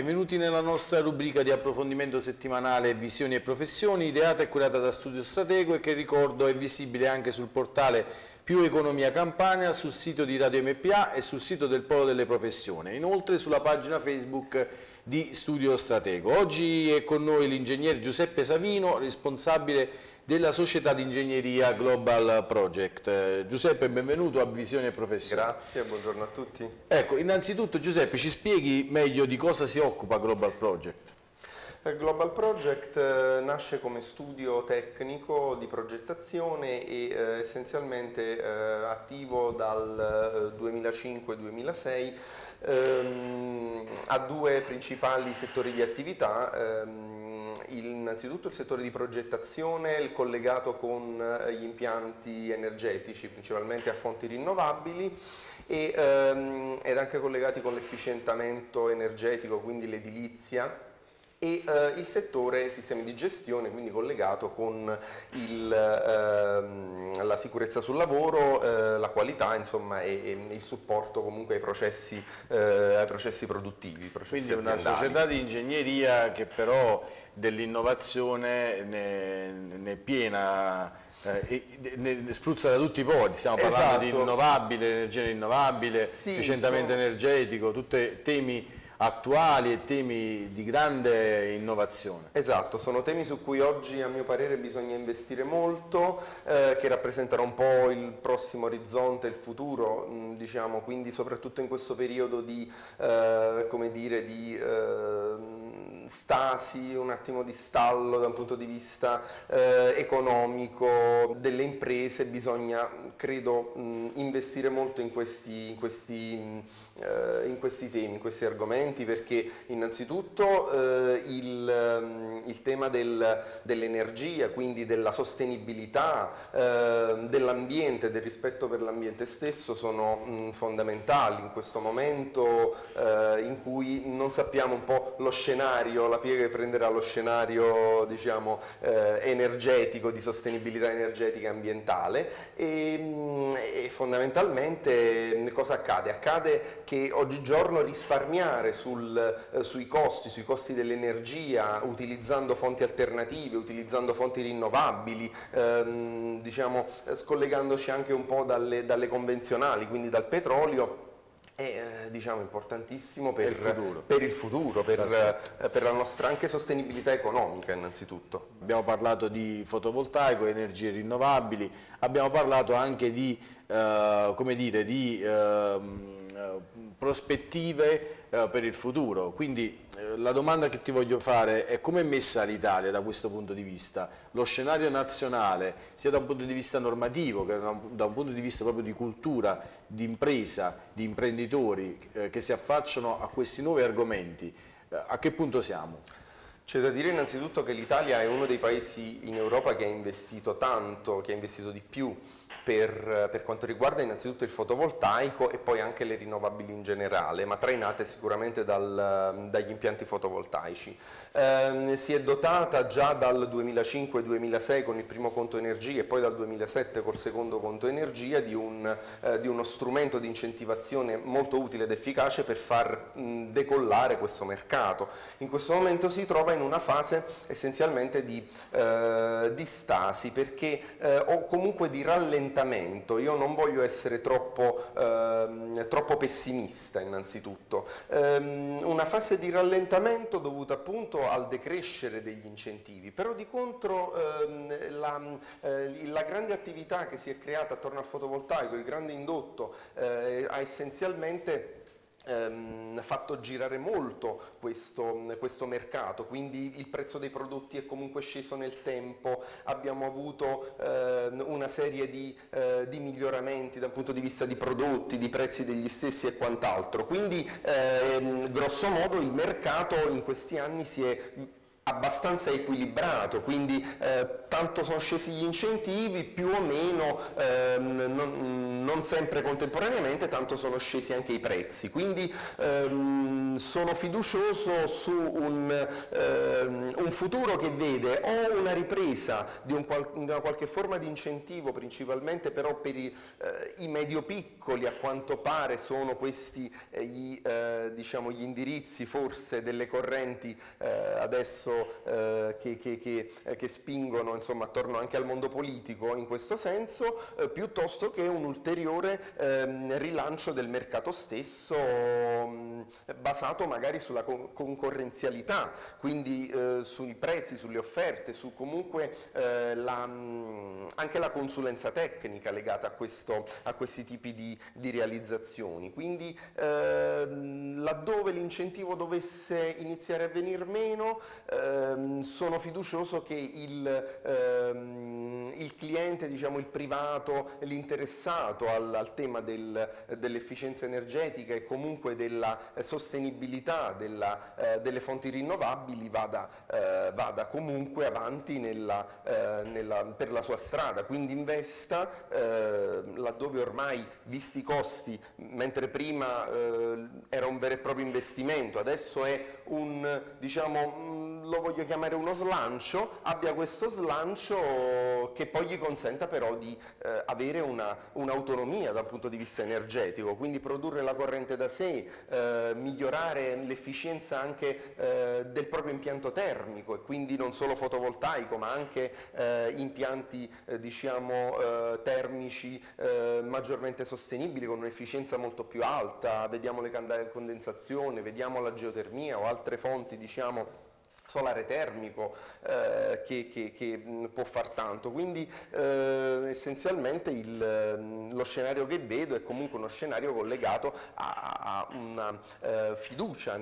benvenuti nella nostra rubrica di approfondimento settimanale Visioni e Professioni, ideata e curata da Studio Stratego e che ricordo è visibile anche sul portale Più Economia Campania, sul sito di Radio MPA e sul sito del Polo delle Professioni, inoltre sulla pagina Facebook di Studio Stratego. Oggi è con noi l'ingegnere Giuseppe Savino, responsabile della società di ingegneria Global Project. Giuseppe, benvenuto a Visioni e Professioni. Grazie, buongiorno a tutti. Ecco, innanzitutto Giuseppe, ci spieghi meglio di cosa si occupa Global Project? Global Project nasce come studio tecnico di progettazione e essenzialmente attivo dal 2005-2006, ha due principali settori di attività. Innanzitutto il settore di progettazione collegato con gli impianti energetici, principalmente a fonti rinnovabili, ed anche collegati con l'efficientamento energetico, quindi l'edilizia, e il settore sistemi di gestione, quindi collegato con la sicurezza sul lavoro, la qualità, insomma, e il supporto comunque ai processi produttivi, processi quindi aziendali. Una società di ingegneria che però dell'innovazione ne è piena, ne spruzza da tutti i pori. Stiamo parlando di rinnovabile, energia rinnovabile, sì, efficientamento energetico, tutti temi attuali e temi di grande innovazione. Esatto, sono temi su cui oggi a mio parere bisogna investire molto, che rappresentano un po' il prossimo orizzonte, il futuro, diciamo, quindi soprattutto in questo periodo di, come dire, di stasi, un attimo di stallo da un punto di vista economico delle imprese, bisogna, credo, investire molto in questi temi, in questi argomenti, perché innanzitutto il tema dell'energia, quindi della sostenibilità, dell'ambiente, del rispetto per l'ambiente stesso sono fondamentali in questo momento in cui non sappiamo un po' lo scenario, la piega che prenderà lo scenario, diciamo, energetico, di sostenibilità energetica e ambientale, e fondamentalmente cosa accade? Accade che oggigiorno risparmiare sui costi dell'energia, utilizzando fonti alternative, utilizzando fonti rinnovabili, diciamo, scollegandoci anche un po' dalle convenzionali, quindi dal petrolio, è, diciamo, importantissimo per il futuro, per la nostra anche sostenibilità economica innanzitutto. Abbiamo parlato di fotovoltaico, energie rinnovabili, abbiamo parlato anche di, come dire, di prospettive per il futuro, quindi la domanda che ti voglio fare è: come è messa l'Italia da questo punto di vista? Lo scenario nazionale, sia da un punto di vista normativo che da un punto di vista proprio di cultura, di impresa, di imprenditori che si affacciano a questi nuovi argomenti, a che punto siamo? C'è da dire innanzitutto che l'Italia è uno dei paesi in Europa che ha investito tanto, che ha investito di più per quanto riguarda innanzitutto il fotovoltaico e poi anche le rinnovabili in generale, ma trainate sicuramente dagli impianti fotovoltaici. Si è dotata già dal 2005-2006 con il primo conto energia e poi dal 2007 col secondo conto energia di uno strumento di incentivazione molto utile ed efficace per far decollare questo mercato. In questo momento si trova in una fase essenzialmente di stasi, o comunque di rallentamento. Io non voglio essere troppo pessimista innanzitutto. Una fase di rallentamento dovuta appunto al decrescere degli incentivi, però di contro la grande attività che si è creata attorno al fotovoltaico, il grande indotto, ha essenzialmente fatto girare molto questo mercato, quindi il prezzo dei prodotti è comunque sceso nel tempo, abbiamo avuto una serie di miglioramenti dal punto di vista di prodotti, di prezzi degli stessi e quant'altro, quindi grosso modo il mercato in questi anni si è abbastanza equilibrato, quindi tanto sono scesi gli incentivi, più o meno non sempre contemporaneamente, tanto sono scesi anche i prezzi, quindi sono fiducioso su un futuro che vede o una ripresa di una qualche forma di incentivo, principalmente però per i medio-piccoli, a quanto pare sono questi diciamo, gli indirizzi forse delle correnti adesso che spingono insomma attorno anche al mondo politico in questo senso, piuttosto che un ulteriore rilancio del mercato stesso basato magari sulla concorrenzialità, quindi sui prezzi, sulle offerte, su comunque anche la consulenza tecnica legata a questi tipi di realizzazioni. Quindi laddove l'incentivo dovesse iniziare a venir meno, sono fiducioso che il cliente, diciamo il privato, l'interessato al tema dell'efficienza energetica e comunque della sostenibilità delle fonti rinnovabili vada comunque avanti per la sua strada, quindi investa laddove ormai, visti i costi, mentre prima era un vero e proprio investimento, adesso è lo voglio chiamare uno slancio, abbia questo slancio che poi gli consenta però di avere un'autonomia dal punto di vista energetico, quindi produrre la corrente da sé, migliorare l'efficienza anche del proprio impianto termico, e quindi non solo fotovoltaico ma anche impianti termici maggiormente sostenibili con un'efficienza molto più alta. Vediamo le candele a condensazione, vediamo la geotermia o altre fonti solare termico che può far tanto, quindi essenzialmente lo scenario che vedo è comunque uno scenario collegato a una fiducia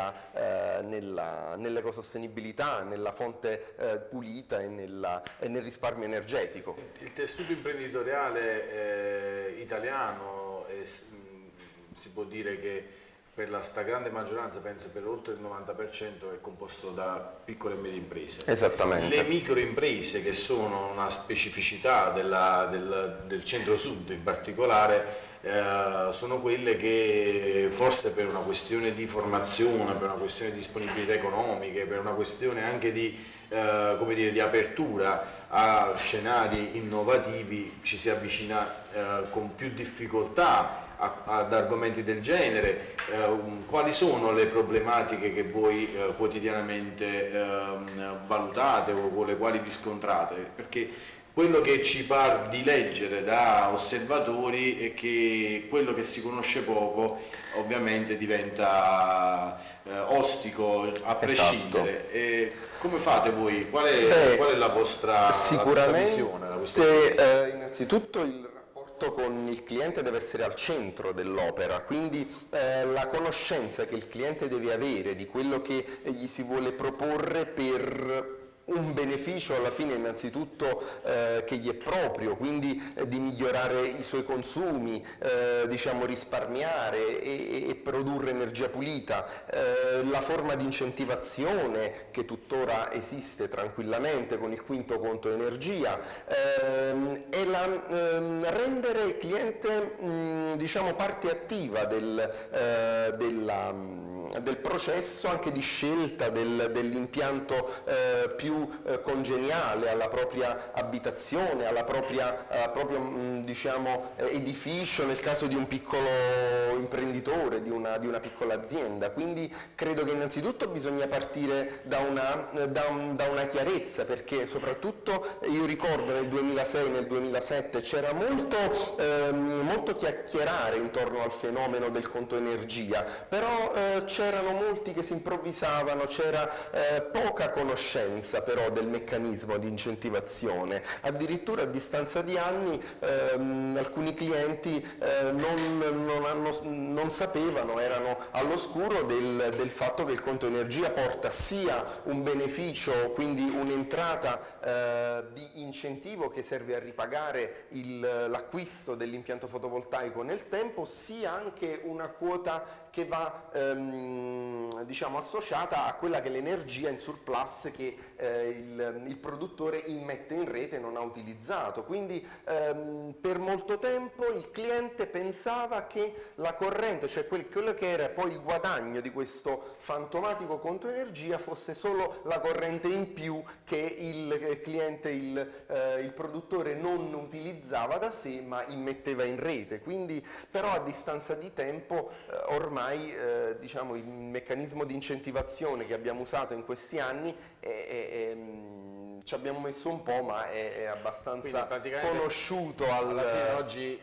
nell'ecosostenibilità, nella fonte pulita e nel risparmio energetico. Il tessuto imprenditoriale italiano si può dire che per la stragrande maggioranza, penso per oltre il 90%, è composto da piccole e medie imprese. Esattamente. Le microimprese, che sono una specificità del centro-sud in particolare, sono quelle che forse per una questione di formazione, per una questione di disponibilità economiche, per una questione anche di apertura a scenari innovativi, ci si avvicina con più difficoltà ad argomenti del genere. Quali sono le problematiche che voi quotidianamente valutate o con le quali vi scontrate? Perché quello che ci par di leggere da osservatori è che quello che si conosce poco ovviamente diventa ostico a prescindere. Esatto. E come fate voi? Qual è la vostra visione da questo punto di vista? Innanzitutto il rapporto con il cliente deve essere al centro dell'opera, quindi la conoscenza che il cliente deve avere di quello che gli si vuole proporre per un beneficio alla fine innanzitutto che gli è proprio, quindi di migliorare i suoi consumi, risparmiare e produrre energia pulita, la forma di incentivazione che tuttora esiste tranquillamente con il quinto conto energia, e rendere il cliente parte attiva del processo anche di scelta dell'impianto più congeniale alla propria abitazione, alla propria edificio nel caso di un piccolo imprenditore, di una piccola azienda. Quindi credo che innanzitutto bisogna partire da una chiarezza, perché soprattutto io ricordo nel 2006, nel 2007 c'era molto chiacchierare intorno al fenomeno del conto energia, però c'erano molti che si improvvisavano, c'era poca conoscenza, però del meccanismo di incentivazione. Addirittura a distanza di anni alcuni clienti non sapevano, erano all'oscuro del fatto che il conto energia porta sia un beneficio, quindi un'entrata di incentivo che serve a ripagare l'acquisto dell'impianto fotovoltaico nel tempo, sia anche una quota che va diciamo associata a quella che è l'energia in surplus che il produttore immette in rete e non ha utilizzato. Quindi per molto tempo il cliente pensava che la corrente, cioè quello che era poi il guadagno di questo fantomatico conto energia, fosse solo la corrente in più che il cliente, il produttore non utilizzava da sé ma immetteva in rete. Quindi però a distanza di tempo ormai diciamo, il meccanismo di incentivazione che abbiamo usato in questi anni ci abbiamo messo un po', ma è abbastanza conosciuto. Alla fine oggi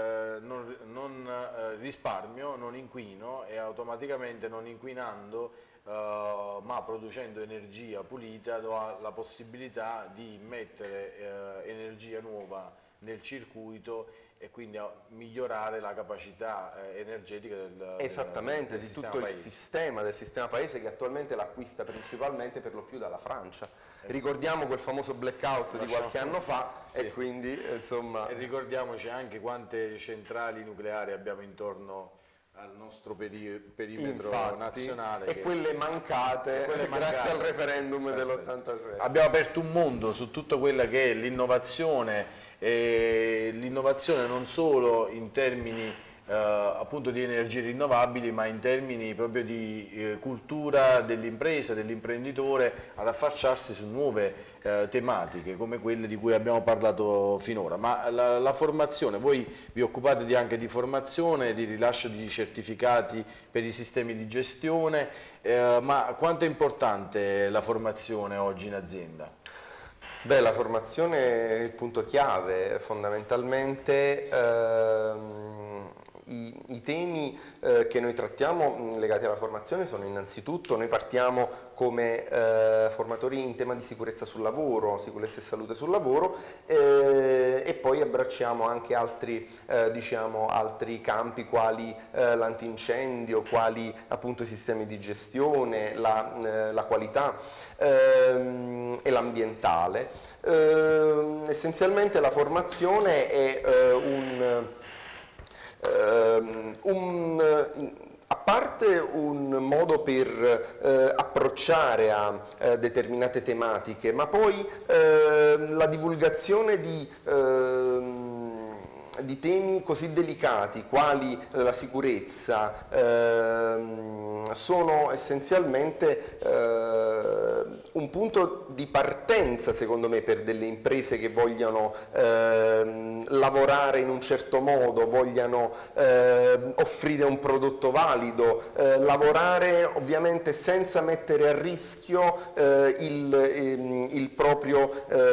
non risparmio, non inquino, e automaticamente non inquinando ma producendo energia pulita do la possibilità di mettere energia nuova nel circuito e quindi a migliorare la capacità energetica esattamente, del di sistema tutto paese. del sistema paese, che attualmente l'acquista principalmente per lo più dalla Francia. Ricordiamo quel famoso blackout di qualche anno fa, sì. E quindi insomma... E ricordiamoci anche quante centrali nucleari abbiamo intorno al nostro perimetro nazionale. E quelle mancate grazie al referendum dell'86. Abbiamo aperto un mondo su tutto quella che è l'innovazione, e l'innovazione non solo in termini appunto di energie rinnovabili, ma in termini proprio di cultura dell'impresa, dell'imprenditore ad affacciarsi su nuove tematiche come quelle di cui abbiamo parlato finora. Ma la formazione, voi vi occupate anche di formazione, di rilascio di certificati per i sistemi di gestione, ma quanto è importante la formazione oggi in azienda? Beh, la formazione è il punto chiave, fondamentalmente i temi che noi trattiamo legati alla formazione sono innanzitutto, noi partiamo come formatori in tema di sicurezza sul lavoro, sicurezza e salute sul lavoro, e poi abbracciamo anche altri, diciamo, altri campi quali l'antincendio, quali appunto i sistemi di gestione, la qualità e l'ambientale. Essenzialmente la formazione è a parte un modo per approcciare a determinate tematiche, ma poi la divulgazione di temi così delicati quali la sicurezza sono essenzialmente un punto di partenza, secondo me, per delle imprese che vogliano lavorare in un certo modo, vogliano offrire un prodotto valido, lavorare ovviamente senza mettere a rischio il proprio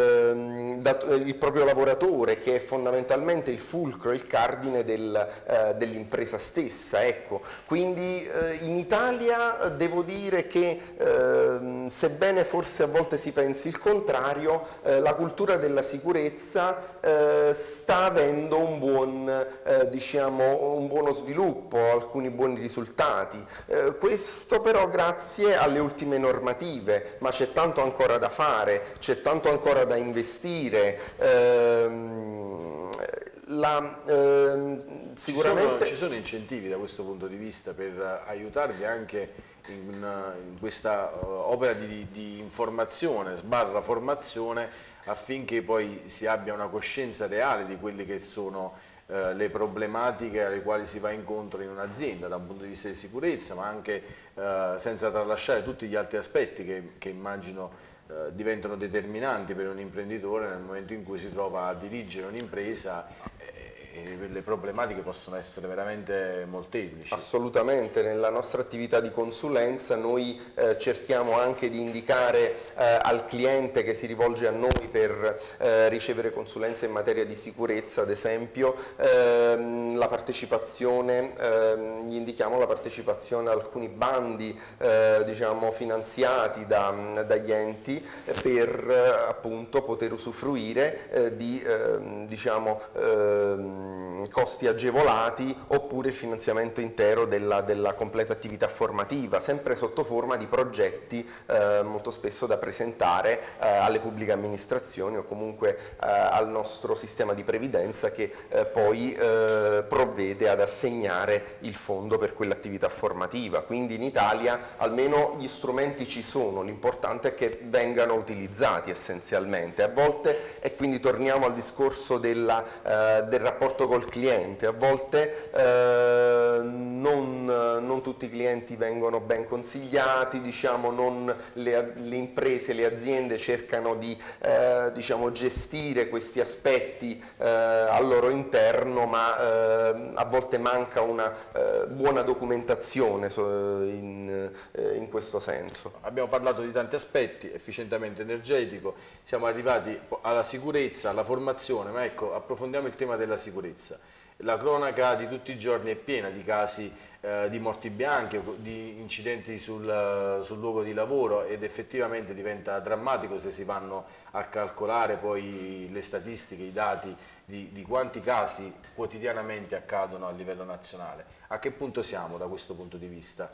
lavoratore, che è fondamentalmente il fulcro, il cardine dell'impresa stessa. Ecco. Quindi in Italia devo dire che sebbene forse a volte si pensi il contrario, la cultura della sicurezza sta avendo un buono sviluppo, alcuni buoni risultati. Questo però grazie alle ultime normative, ma c'è tanto ancora da fare, c'è tanto ancora da investire. Sicuramente ci sono incentivi da questo punto di vista per aiutarvi anche in questa opera di informazione / formazione, affinché poi si abbia una coscienza reale di quelle che sono le problematiche alle quali si va incontro in un'azienda da un punto di vista di sicurezza, ma anche senza tralasciare tutti gli altri aspetti che immagino diventano determinanti per un imprenditore nel momento in cui si trova a dirigere un'impresa le problematiche possono essere veramente molteplici. Assolutamente, nella nostra attività di consulenza noi cerchiamo anche di indicare al cliente che si rivolge a noi per ricevere consulenza in materia di sicurezza, ad esempio, la partecipazione, gli indichiamo la partecipazione a alcuni bandi diciamo, finanziati dagli enti per appunto poter usufruire di diciamo, costi agevolati oppure il finanziamento intero della completa attività formativa, sempre sotto forma di progetti molto spesso da presentare alle pubbliche amministrazioni o comunque al nostro sistema di previdenza che poi provvede ad assegnare il fondo per quell'attività formativa. Quindi in Italia almeno gli strumenti ci sono, l'importante è che vengano utilizzati essenzialmente. A volte, e quindi torniamo al discorso del rapporto col cliente, a volte non tutti i clienti vengono ben consigliati, diciamo, le imprese, le aziende cercano di diciamo, gestire questi aspetti al loro interno, ma a volte manca una buona documentazione in questo senso. Abbiamo parlato di tanti aspetti, efficientamento energetico, siamo arrivati alla sicurezza, alla formazione, ma ecco, approfondiamo il tema della sicurezza. La cronaca di tutti i giorni è piena di casi di morti bianche, di incidenti sul luogo di lavoro, ed effettivamente diventa drammatico se si vanno a calcolare poi le statistiche, i dati di quanti casi quotidianamente accadono a livello nazionale. A che punto siamo da questo punto di vista?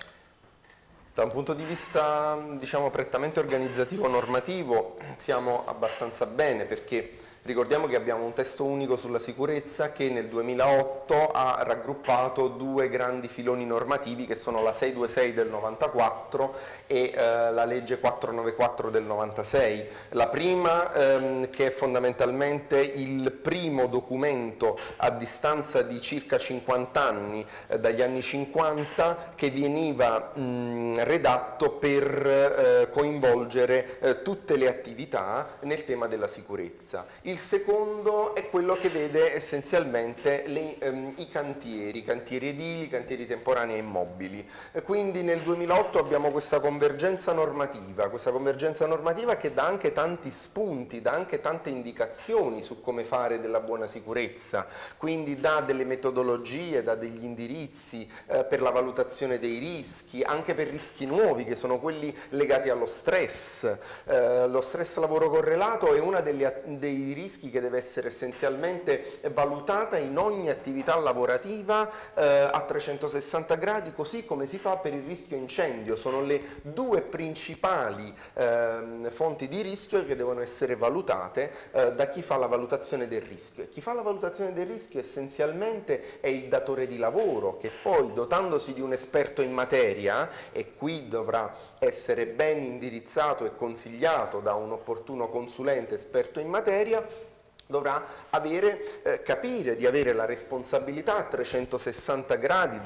Da un punto di vista, diciamo, prettamente organizzativo normativo siamo abbastanza bene, perché ricordiamo che abbiamo un testo unico sulla sicurezza che nel 2008 ha raggruppato due grandi filoni normativi che sono la 626 del 94 e la legge 494 del 96. La prima che è fondamentalmente il primo documento a distanza di circa 50 anni dagli anni 50 che veniva redatto per coinvolgere tutte le attività nel tema della sicurezza. Il secondo è quello che vede essenzialmente i cantieri edili, cantieri temporanei e immobili. Quindi nel 2008 abbiamo questa convergenza normativa che dà anche tanti spunti, dà anche tante indicazioni su come fare della buona sicurezza, quindi dà delle metodologie, dà degli indirizzi per la valutazione dei rischi, anche per rischi nuovi che sono quelli legati allo stress. Lo stress lavoro correlato è uno dei rischi che deve essere essenzialmente valutata in ogni attività lavorativa a 360 gradi, così come si fa per il rischio incendio. Sono le due principali fonti di rischio che devono essere valutate da chi fa la valutazione del rischio. E chi fa la valutazione del rischio essenzialmente è il datore di lavoro, che poi, dotandosi di un esperto in materia, e qui dovrà essere ben indirizzato e consigliato da un opportuno consulente esperto in materia, dovrà capire di avere la responsabilità a 360 gradi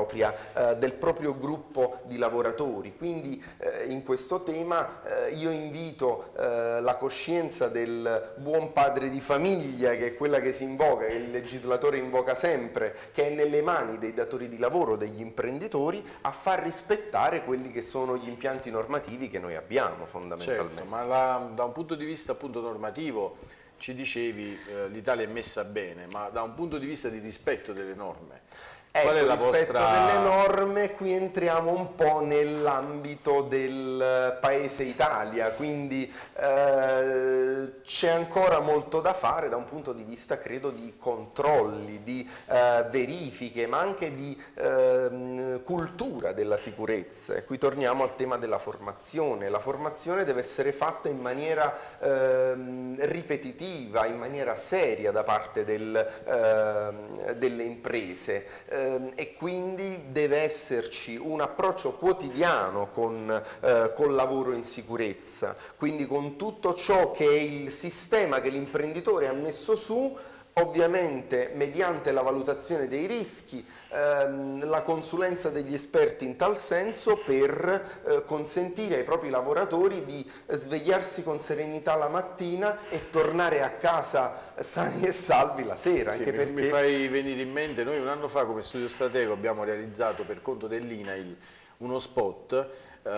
del proprio gruppo di lavoratori. Quindi in questo tema io invito la coscienza del buon padre di famiglia, che è quella che si invoca, che il legislatore invoca sempre, che è nelle mani dei datori di lavoro, degli imprenditori, a far rispettare quelli che sono gli impianti normativi che noi abbiamo fondamentalmente. Certo, ma da un punto di vista appunto normativo, ci dicevi l'Italia è messa bene, ma da un punto di vista di rispetto delle norme, qual è la rispetto vostra... delle norme, qui entriamo un po' nell'ambito del paese Italia, quindi c'è ancora molto da fare da un punto di vista, credo, di controlli, di verifiche, ma anche di cultura della sicurezza. E qui torniamo al tema della formazione. La formazione deve essere fatta in maniera ripetitiva, in maniera seria da parte delle imprese. E quindi deve esserci un approccio quotidiano col lavoro in sicurezza, quindi con tutto ciò che è il sistema che l'imprenditore ha messo su, Ovviamente mediante la valutazione dei rischi, la consulenza degli esperti in tal senso per consentire ai propri lavoratori di svegliarsi con serenità la mattina e tornare a casa sani e salvi la sera. Sì, Anche perché... mi fai venire in mente, noi un anno fa come Studio Stratego abbiamo realizzato per conto dell'INAIL uno spot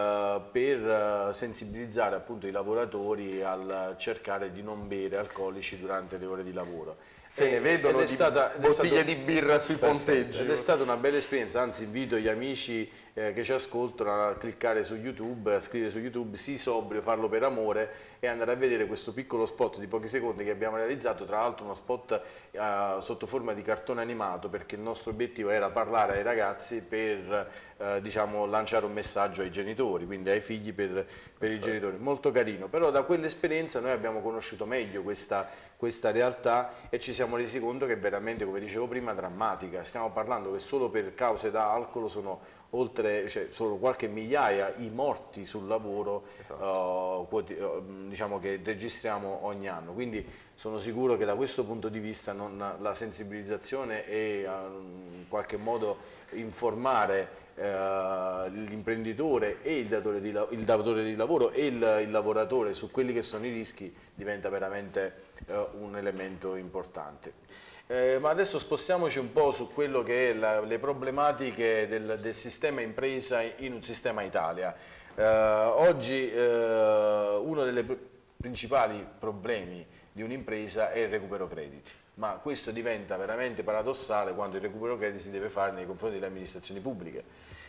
per sensibilizzare appunto i lavoratori al cercare di non bere alcolici durante le ore di lavoro. Se ne vedono bottiglie di birra sui ponteggi. Ed è stata una bella esperienza, anzi invito gli amici che ci ascoltano a cliccare su YouTube, a scrivere su YouTube "Sii sobrio, farlo per amore" e andare a vedere questo piccolo spot di pochi secondi che abbiamo realizzato, tra l'altro uno spot sotto forma di cartone animato, perché il nostro obiettivo era parlare ai ragazzi per diciamo, lanciare un messaggio ai genitori, quindi ai figli per i genitori. Molto carino, però da quell'esperienza noi abbiamo conosciuto meglio questa realtà e ci siamo resi conto che è veramente, come dicevo prima, drammatica. Stiamo parlando che solo per cause da alcol sono sono qualche migliaia i morti sul lavoro, esatto, diciamo, che registriamo ogni anno, quindi sono sicuro che da questo punto di vista la sensibilizzazione e in qualche modo informare l'imprenditore e il datore di lavoro e il lavoratore su quelli che sono i rischi diventa veramente un elemento importante. Ma adesso spostiamoci un po' su quello che è le problematiche del sistema impresa in un sistema Italia. Oggi uno dei principali problemi di un'impresa è il recupero crediti, ma questo diventa veramente paradossale quando il recupero crediti si deve fare nei confronti delle amministrazioni pubbliche.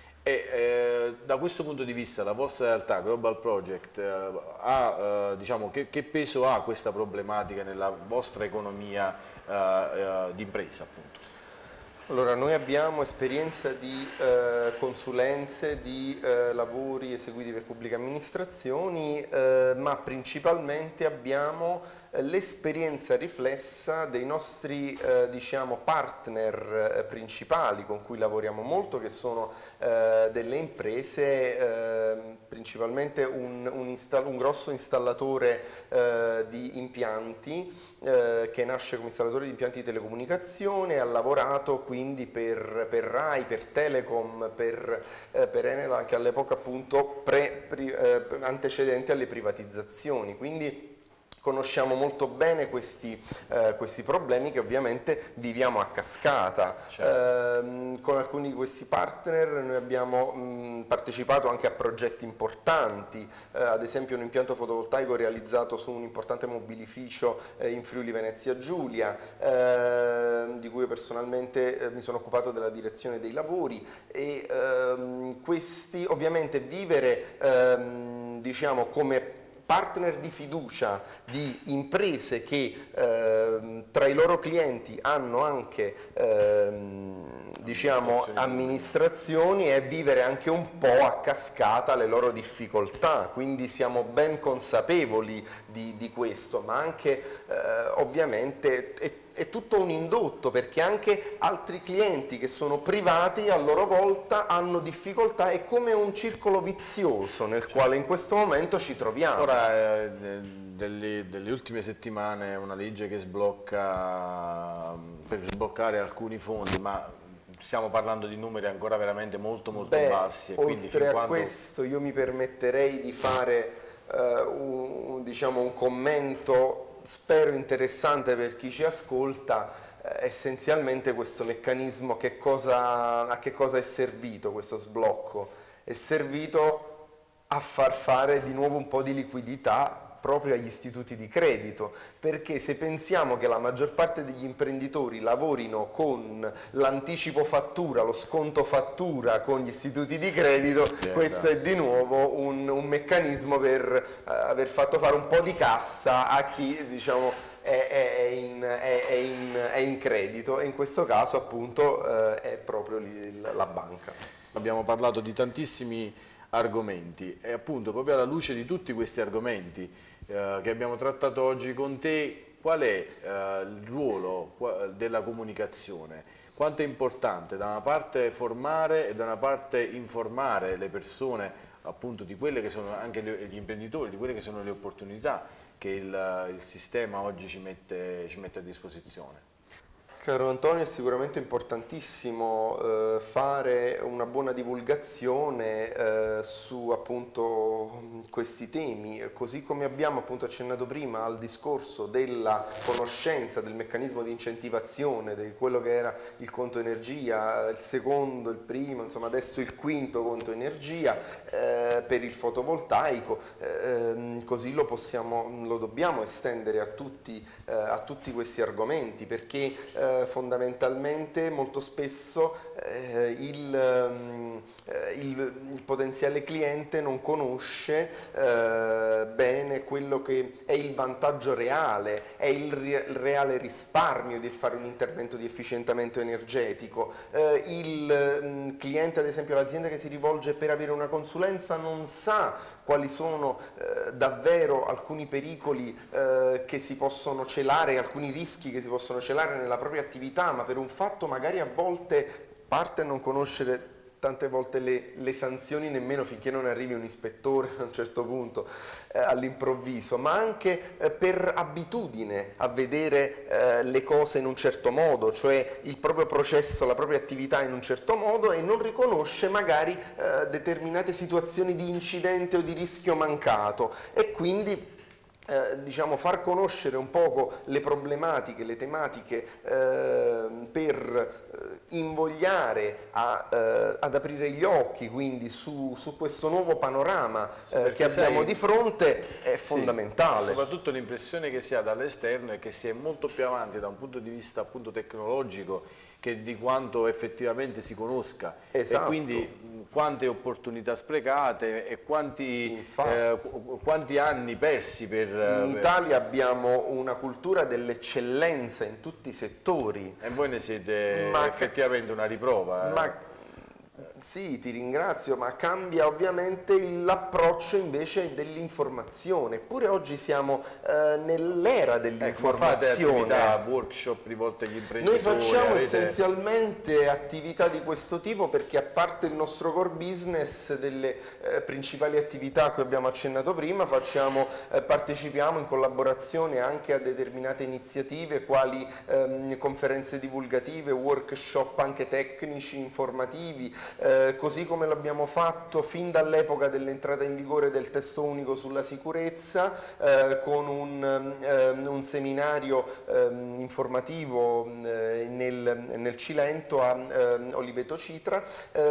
E da questo punto di vista la vostra realtà, Global Project, diciamo, che peso ha questa problematica nella vostra economia di impresa, appunto? Allora, noi abbiamo esperienza di consulenze, di lavori eseguiti per pubbliche amministrazioni, ma principalmente abbiamo l'esperienza riflessa dei nostri diciamo partner principali con cui lavoriamo molto, che sono delle imprese, principalmente un grosso installatore di impianti che nasce come installatore di impianti di telecomunicazione, ha lavorato quindi per RAI, per Telecom, per Enel, anche all'epoca appunto antecedente alle privatizzazioni, quindi conosciamo molto bene questi problemi che ovviamente viviamo a cascata. Certo. Con alcuni di questi partner noi abbiamo partecipato anche a progetti importanti, ad esempio un impianto fotovoltaico realizzato su un importante mobilificio in Friuli Venezia Giulia, di cui personalmente mi sono occupato della direzione dei lavori, e questi ovviamente vivere diciamo come partner di fiducia di imprese che tra i loro clienti hanno anche diciamo amministrazioni, e vivere anche un po' a cascata le loro difficoltà, quindi siamo ben consapevoli di questo, ma anche ovviamente è tutto un indotto, perché anche altri clienti che sono privati a loro volta hanno difficoltà, è come un circolo vizioso nel quale in questo momento ci troviamo. Ora, delle ultime settimane una legge che sblocca, per sbloccare alcuni fondi, ma stiamo parlando di numeri ancora veramente molto bassi. E quindi oltre a questo io mi permetterei di fare diciamo un commento spero interessante per chi ci ascolta. Essenzialmente questo meccanismo a che cosa è servito questo sblocco? È servito a far fare di nuovo un po' di liquidità proprio agli istituti di credito, perché se pensiamo che la maggior parte degli imprenditori lavorino con l'anticipo fattura, lo sconto fattura con gli istituti di credito, questo è di nuovo un meccanismo per aver fatto fare un po' di cassa a chi diciamo è in credito, e in questo caso appunto è proprio la banca. Abbiamo parlato di tantissimi argomenti e appunto proprio alla luce di tutti questi argomenti che abbiamo trattato oggi con te, qual è il ruolo della comunicazione? Quanto è importante da una parte formare e da una parte informare le persone appunto di quelle che sono anche gli imprenditori, di quelle che sono le opportunità che il sistema oggi ci mette a disposizione? Caro Antonio, è sicuramente importantissimo fare una buona divulgazione su appunto questi temi, così come abbiamo appunto accennato prima al discorso della conoscenza del meccanismo di incentivazione di quello che era il conto energia, il secondo, il primo, insomma adesso il quinto conto energia per il fotovoltaico, così lo dobbiamo estendere a tutti questi argomenti, perché fondamentalmente molto spesso il potenziale cliente non conosce bene quello che è il vantaggio reale, è il reale risparmio di fare un intervento di efficientamento energetico. Il cliente, ad esempio l'azienda che si rivolge per avere una consulenza, non sa quali sono davvero alcuni pericoli che si possono celare, alcuni rischi che si possono celare nella propria attività, ma per un fatto magari a volte parte a non conoscere tante volte le sanzioni nemmeno finché non arrivi un ispettore a un certo punto all'improvviso, ma anche per abitudine a vedere le cose in un certo modo, cioè il proprio processo, la propria attività in un certo modo, e non riconosce magari determinate situazioni di incidente o di rischio mancato, e quindi diciamo far conoscere un poco le problematiche, le tematiche per invogliare ad aprire gli occhi quindi su questo nuovo panorama che abbiamo di fronte è fondamentale. Sì, soprattutto l'impressione che si ha dall'esterno è che si è molto più avanti da un punto di vista appunto tecnologico che di quanto effettivamente si conosca. Esatto. E quindi quante opportunità sprecate e quanti anni persi in Italia abbiamo una cultura dell'eccellenza in tutti i settori. E voi ne siete effettivamente una riprova. Sì, ti ringrazio, ma cambia ovviamente l'approccio invece dell'informazione. Eppure oggi siamo nell'era dell'informazione. Fate attività, workshop rivolte agli imprenditori? Noi facciamo essenzialmente attività di questo tipo perché, a parte il nostro core business, delle principali attività a cui abbiamo accennato prima, partecipiamo in collaborazione anche a determinate iniziative quali conferenze divulgative, workshop anche tecnici, informativi, così come l'abbiamo fatto fin dall'epoca dell'entrata in vigore del testo unico sulla sicurezza, con un seminario informativo nel Cilento a Oliveto Citra.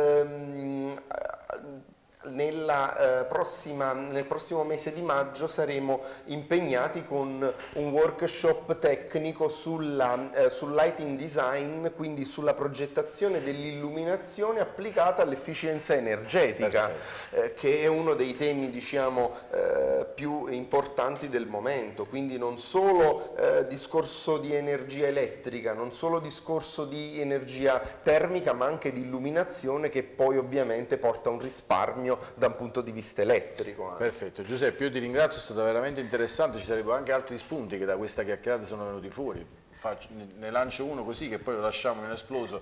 Nel prossimo mese di maggio saremo impegnati con un workshop tecnico sul lighting design, quindi sulla progettazione dell'illuminazione applicata all'efficienza energetica, che è uno dei temi, diciamo, più importanti del momento. Quindi non solo discorso di energia elettrica, non solo discorso di energia termica, ma anche di illuminazione, che poi ovviamente porta a un risparmio da un punto di vista elettrico. Perfetto, Giuseppe, io ti ringrazio, è stato veramente interessante, ci sarebbero anche altri spunti che da questa chiacchierata sono venuti fuori. Ne lancio uno così che poi lo lasciamo inesploso.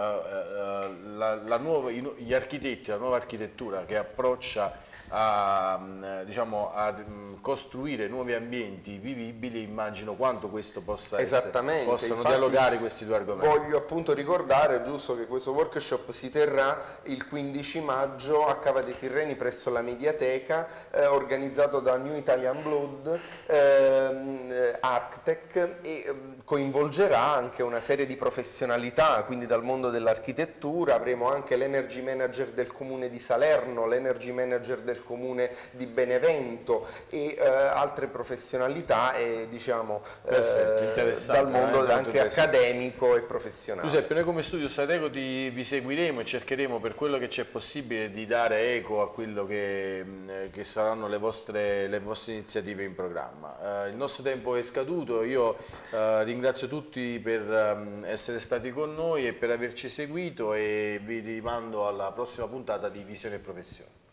Gli architetti, la nuova architettura che approccia a costruire nuovi ambienti vivibili, immagino quanto questo possano dialogare questi due argomenti. Voglio appunto ricordare, giusto, che questo workshop si terrà il 15 maggio a Cava dei Tirreni presso la Mediateca, organizzato da New Italian Blood Architect, e coinvolgerà anche una serie di professionalità, quindi dal mondo dell'architettura. Avremo anche l'energy manager del comune di Salerno, l'energy manager del comune di Benevento e altre professionalità, e diciamo dal mondo anche accademico e professionale. Giuseppe, noi come Studio Stratego vi seguiremo e cercheremo, per quello che c'è possibile, di dare eco a quello che saranno le vostre iniziative in programma. Il nostro tempo è scaduto, io ringrazio tutti per essere stati con noi e per averci seguito, e vi rimando alla prossima puntata di Visione e Professione.